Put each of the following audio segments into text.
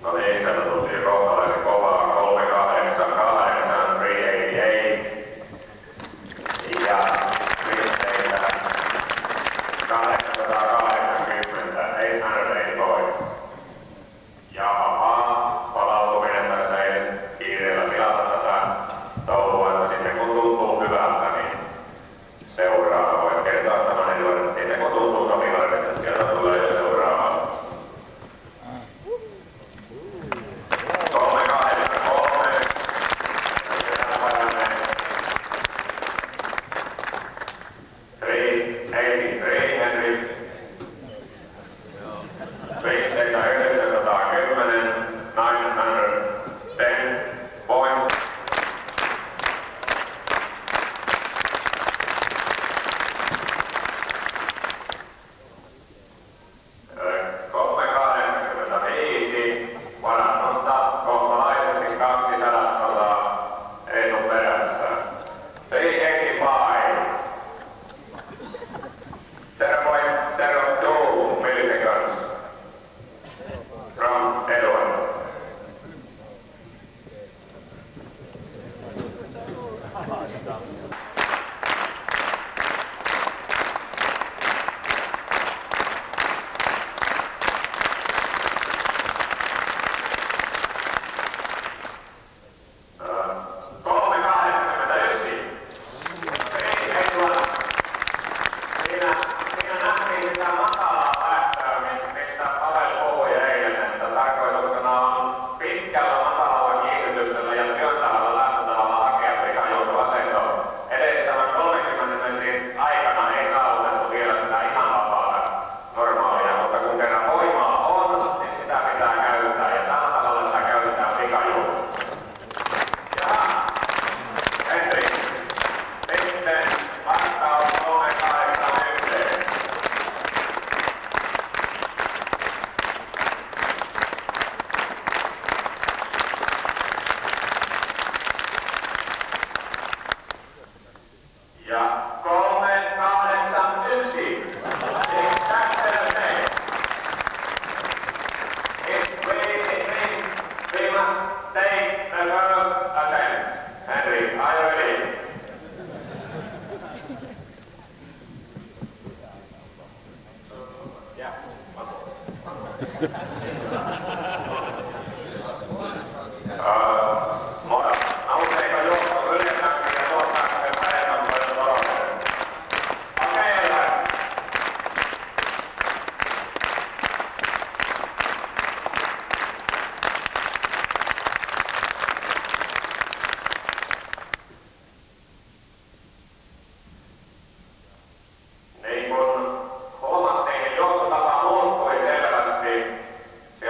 No niin, se tuntuu kohtalaisen kovaa. 388, 388. Ja pisteitä 880, 880. Ja palautuminen tässä ei kiireellä tilata tätä touhua, että sitten kun tuntuu hyvältä, niin seuraava. Voin kertoa tämän edellä, että sitten kun tuntuu sopivalle, että sieltä tulee jo seuraava. 383. Henry. Pisteitä 910, 910 points. Kolme 85, varannosta kohtalaisesti 200 etuperässä. 385. 0.02 milliseconds from Edward. Ja 381. Exactly the same. If we must take the first attempt. Henry, are you ready? Yeah. Auteeko johto yllättäkin ja tuottaako enemmän paljon talouden? Okei, hyvä. Niin kuin huomattiin, niin johtotapa muuttui selvästi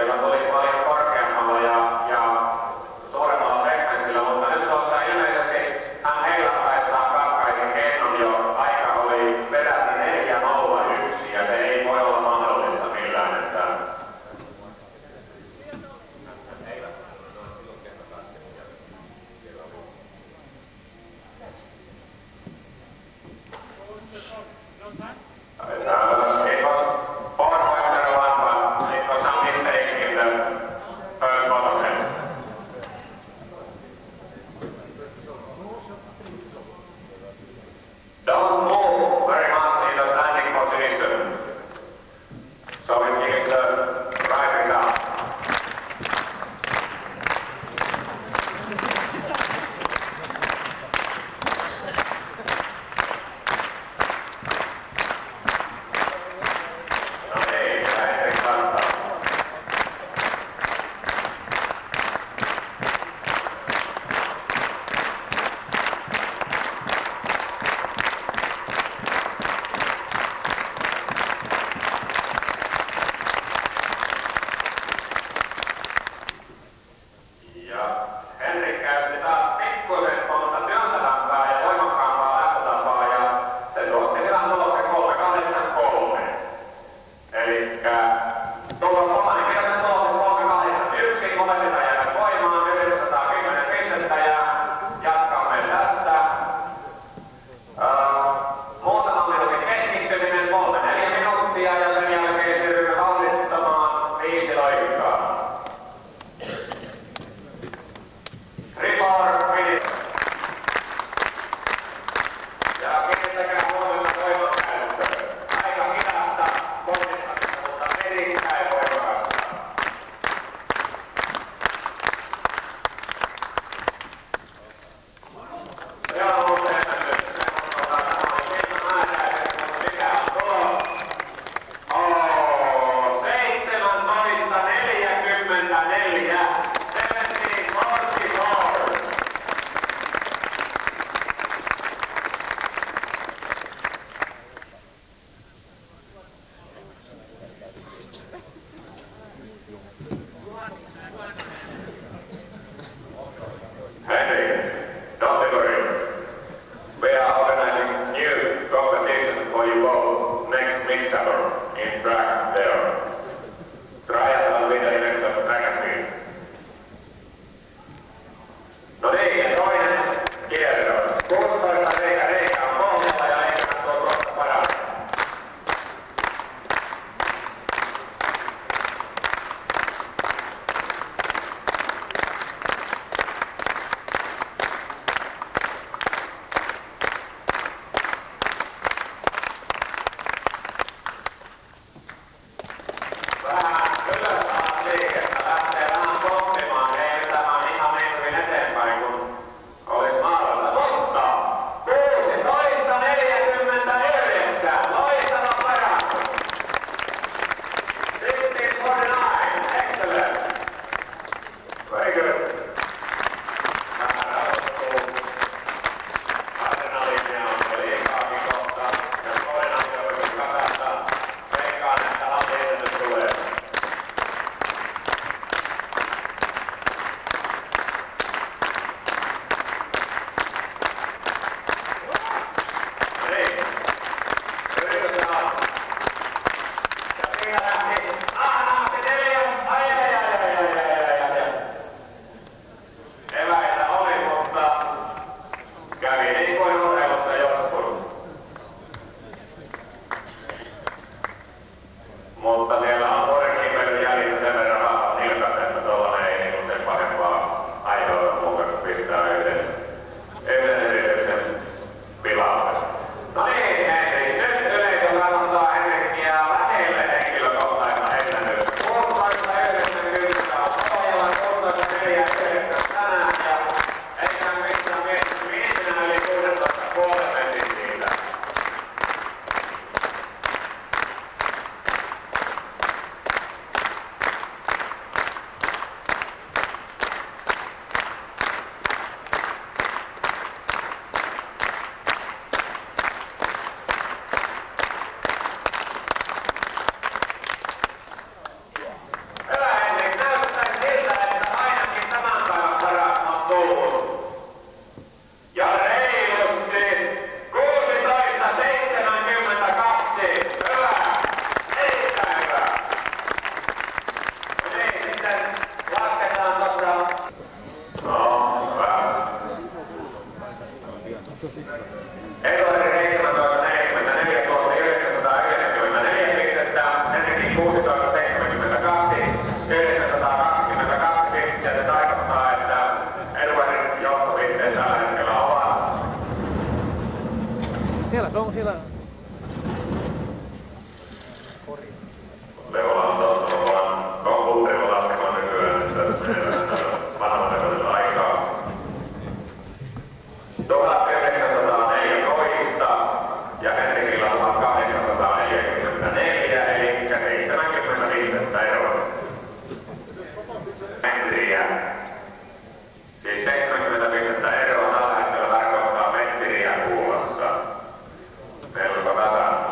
metriä. Siis 70 pistettä eroa tällä hetkellä tarkoittaa metriä kuulassa. Melko tasana.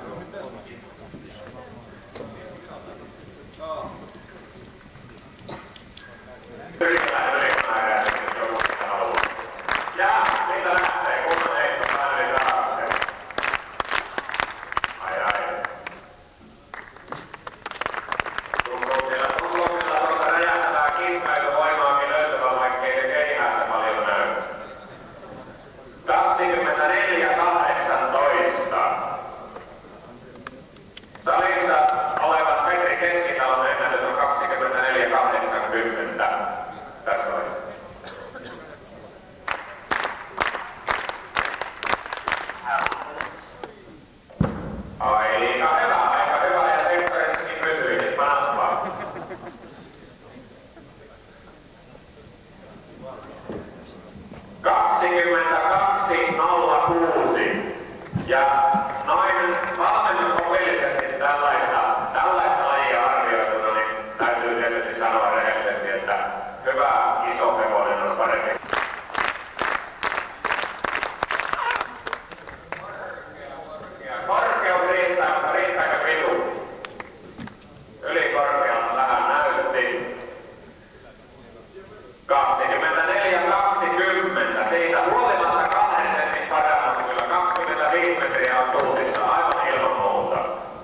Yritetään ylimääräisesti, jos joku sitä haluaa. Ja siitä lähtee, kun heistä päälle taakse. Ai. Tuntuu siellä tuloksella tuolta räjähtävää kimppäilyvoimaakin löytävän, vaikkei se keihäästä paljon näy. 24.18. Salissa olevat Petri Keskitalon ennätys on 24.80. Tässä olisi. Aika hyvä ja sektorissakin pysyy, niin panastaa. 22.06. Ja noin valmennusopillisesti tällaista lajia arvioituna, niin täytyy tietysti sanoa rehellisesti, että hyvä iso hevonen on parempi. Korkeus riittää, mutta riittääkö pituus? Ylikorkealta vähän näytti. 24.20. Siitä huolimatta 2 sentin parannus, kyllä 25 metriä on tuutissa, aivan ilman muuta.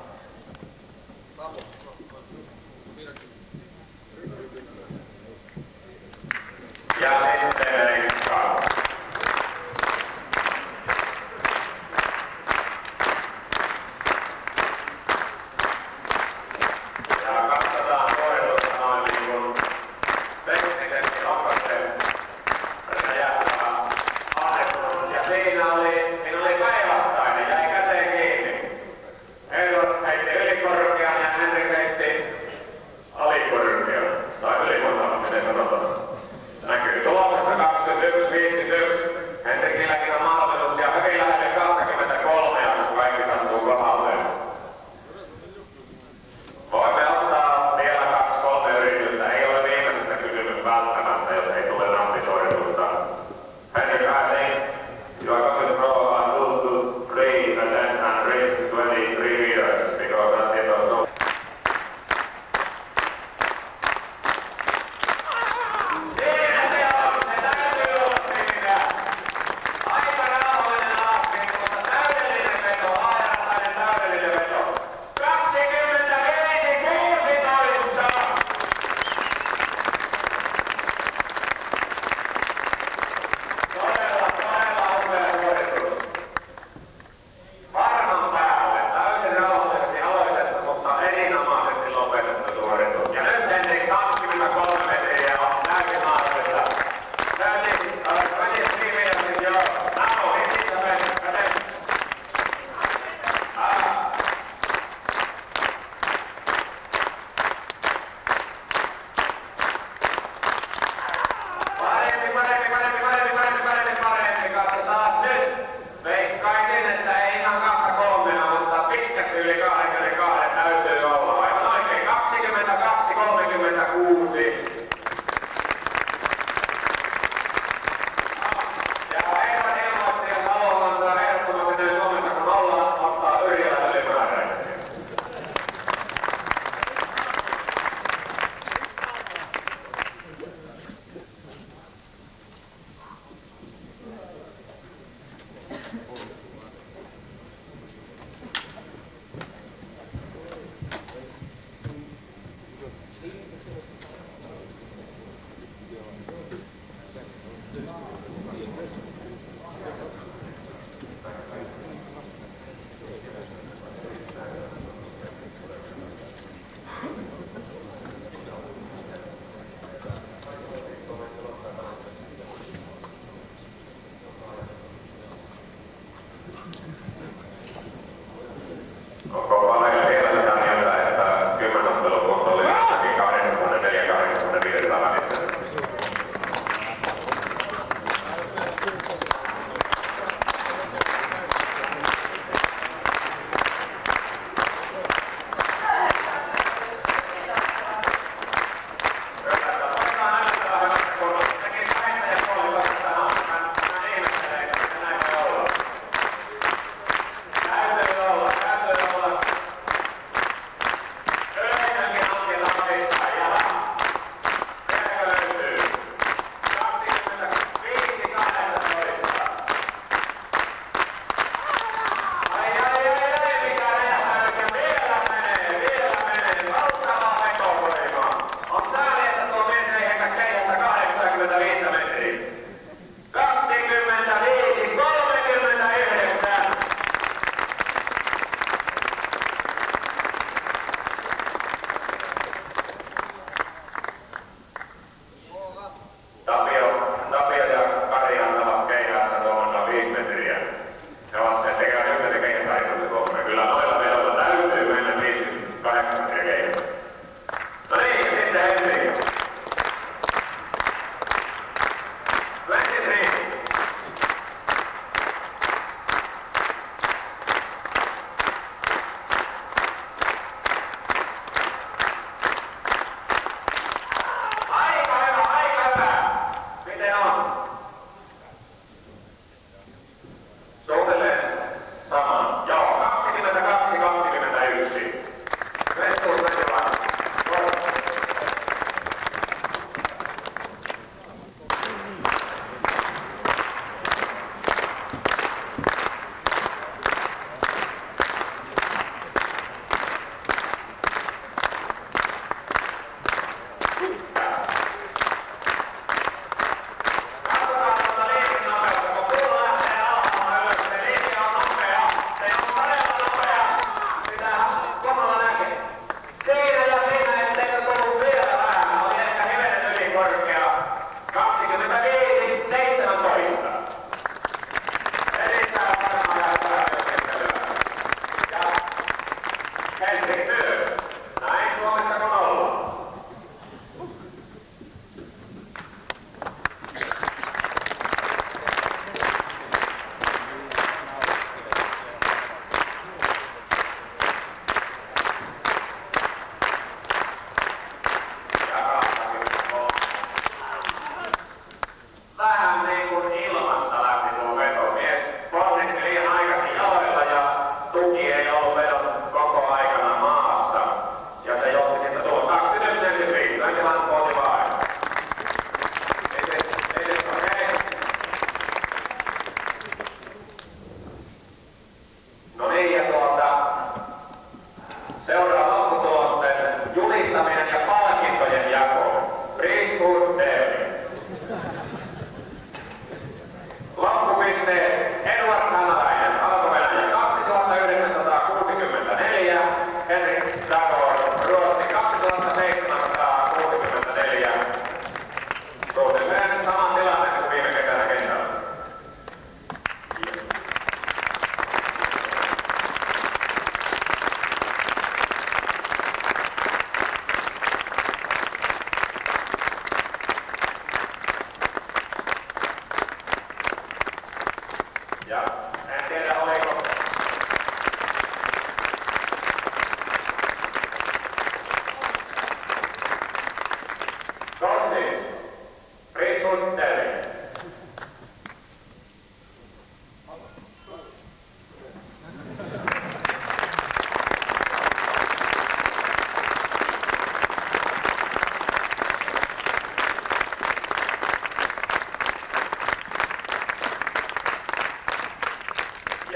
Ja sitten leikkaa. Ja katsotaan suoritusta noin niin kuin teknisesti, onko se räjähtävä ahdistunut. Ja siinä oli päinvastainen, jäi käteen kiinni. Eero heitti ylikorkean ja Henrik heitti alikorkean. Tai ylikorkean, miten sanotaan. Näkyy tulossa.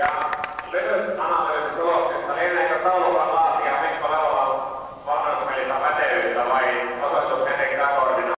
Ja lyhyt analyysi tuloksista, lieneekö taulukan